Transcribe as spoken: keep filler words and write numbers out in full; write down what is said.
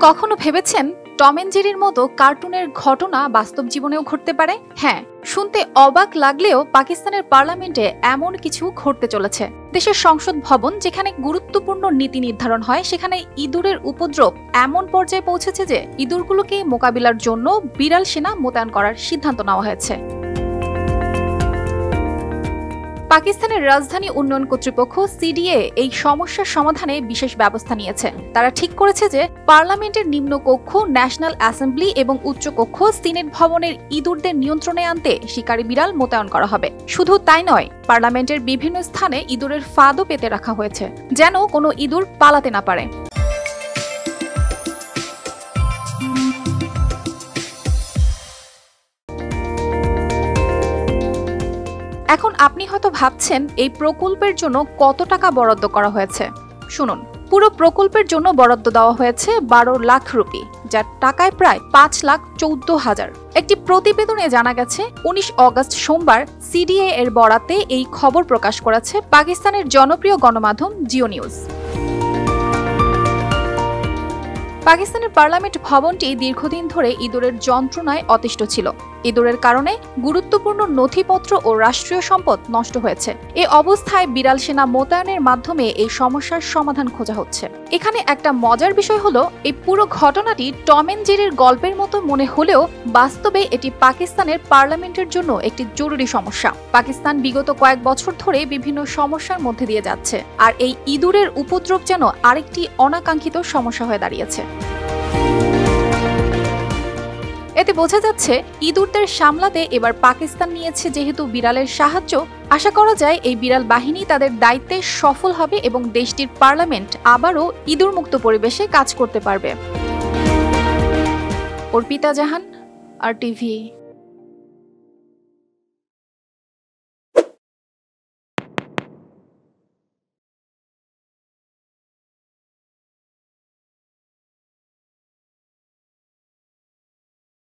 কখনো ভেবেছেন Tom and জেরির মতো কার্টুনের ঘটনা বাস্তব জীবনেও ঘটতে পারে? হ্যাঁ, শুনতে অবাক লাগলেও পাকিস্তানের পার্লামেন্টে এমন কিছু ঘটতে চলেছে। দেশের সংসদ ভবন যেখানে গুরুত্বপূর্ণ নীতি নির্ধারণ হয়, সেখানে ইঁদুরের উপদ্রব এমন পর্যায়ে পৌঁছেছে যে ইঁদুরগুলোকে মোকাবিলার জন্য বিড়াল সেনা মোতায়েন করার সিদ্ধান্ত নেওয়া হয়েছে। পাকিস্তানের রাজধানী উন্নয়ন কর্তৃপক্ষ সিডিএ এই সমস্যার সমাধানে বিশেষ ব্যবস্থা নিয়েছে। তারা ঠিক করেছে যে পার্লামেন্টের নিম্নকক্ষ, ন্যাশনাল অ্যাসেম্বলি এবং উচ্চকক্ষ সিনেট ভবনের ইঁদুরদের নিয়ন্ত্রণে আনতে শিকারি বিড়াল মোতায়েন করা হবে। শুধু তাই নয়, পার্লামেন্টের বিভিন্ন স্থানে ইঁদুরের ফাঁদও পেতে রাখা হয়েছে, যেন কোনো ইঁদুর পালাতে না পারে। এখন আপনি হয়তো ভাবছেন এই প্রকল্পের জন্য কত টাকা বরাদ্দ করা হয়েছে। শুনুন, পুরো প্রকল্পের জন্য বরাদ্দ দেওয়া হয়েছে বারো লাখ রুপি, যার টাকায় প্রায় পাঁচ লাখ চৌদ্দ হাজার। একটি প্রতিবেদনে জানা গেছে, উনিশ অগস্ট সোমবার সিডিএ এর বরাতে এই খবর প্রকাশ করেছে পাকিস্তানের জনপ্রিয় গণমাধ্যম জিও নিউজ। পাকিস্তানের পার্লামেন্ট ভবনটি দীর্ঘদিন ধরে ইঁদুরের যন্ত্রণায় অতিষ্ঠ ছিল। ইঁদুরের কারণে গুরুত্বপূর্ণ নথিপত্র ও রাষ্ট্রীয় সম্পদ নষ্ট হয়েছে। এই অবস্থায় বিড়াল সেনা মোতায়েনের মাধ্যমে এই সমস্যার সমাধান খোঁজা হচ্ছে। এখানে একটা মজার বিষয় হলো, এই পুরো ঘটনাটি টম এন্ড জেরির গল্পের মতো মনে হলেও বাস্তবে এটি পাকিস্তানের পার্লামেন্টের জন্য একটি জরুরি সমস্যা। পাকিস্তান বিগত কয়েক বছর ধরে বিভিন্ন সমস্যার মধ্যে দিয়ে যাচ্ছে, আর এই ইঁদুরের উপদ্রব যেন আরেকটি অনাকাঙ্ক্ষিত সমস্যা হয়ে দাঁড়িয়েছে। এতে বোঝা যাচ্ছে, ইঁদুরদের সামলাতে এবার পাকিস্তান নিয়েছে যেহেতু বিড়ালের সাহায্য, আশা করা যায় এই বিড়াল বাহিনী তাদের দায়িত্বে সফল হবে এবং দেশটির পার্লামেন্ট আবারও ইঁদুর মুক্ত পরিবেশে কাজ করতে পারবে। অর্পিতা জাহান, আর টিভি।